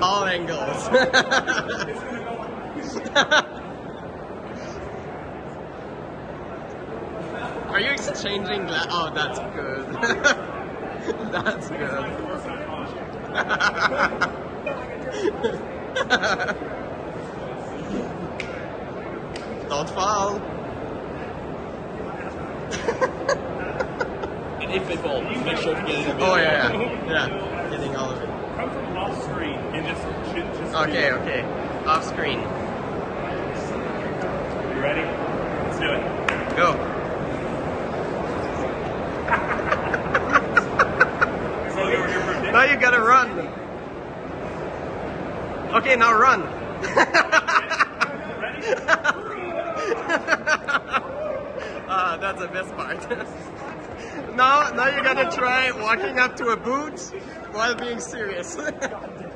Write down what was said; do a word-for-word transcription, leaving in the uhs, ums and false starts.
All angles. Are you exchanging gla- Oh, that's good. That's good. Don't fall. And if they fall, just make sure to get it in. Oh yeah, yeah, yeah. Getting all of it. Come from off screen and just, just Okay, okay. Off screen. You ready? Let's do it. Go. Now you gotta run. Okay, now run. Ah, that's the best part. now, now you gotta try walking up to a boot while being serious.